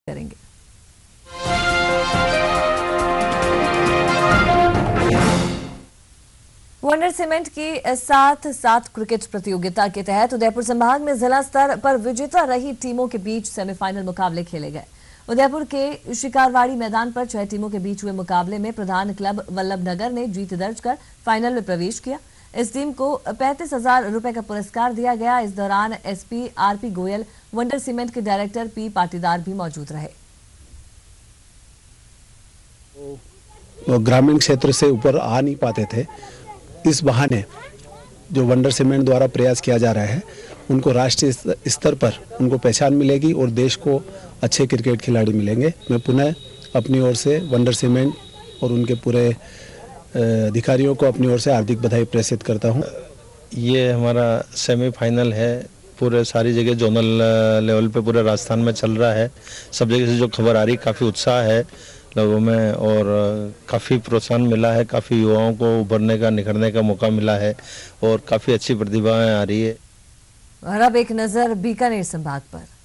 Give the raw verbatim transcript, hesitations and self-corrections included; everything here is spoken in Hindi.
करेंगे। वंडर सीमेंट की साथ साथ क्रिकेट प्रतियोगिता के तहत उदयपुर संभाग में जिला स्तर पर विजेता रही टीमों के बीच सेमीफाइनल मुकाबले खेले गए। उदयपुर के शिकारवाड़ी मैदान पर छह टीमों के बीच हुए मुकाबले में प्रधान क्लब वल्लभनगर ने जीत दर्ज कर फाइनल में प्रवेश किया। इस टीम को पैंतीस हजार रुपए का पुरस्कार दिया गया। इस दौरान SP R P Goyal, wonder cement के डायरेक्टर पी पाटीदार भी मौजूद रहे। वो ग्रामीण क्षेत्र से ऊपर आ नहीं पाते थे। इस बहाने जो वंडर सीमेंट द्वारा प्रयास किया जा रहा है, उनको राष्ट्रीय स्तर पर उनको पहचान मिलेगी और देश को अच्छे क्रिकेट खिलाड़ी मिलेंगे। मैं पुनः अपनी ओर से वंडर सीमेंट और उनके पूरे अधिकारियों को अपनी ओर से हार्दिक बधाई प्रेषित करता हूं। ये हमारा सेमीफाइनल है, पूरे सारी जगह जोनल लेवल पे पूरे राजस्थान में चल रहा है। सब जगह से जो खबर आ रही, काफ़ी उत्साह है लोगों में और काफ़ी प्रोत्साहन मिला है। काफ़ी युवाओं को उभरने का, निखरने का मौका मिला है और काफ़ी अच्छी प्रतिभाएं आ रही है। और अब एक नज़र बीकानेर संभाग पर।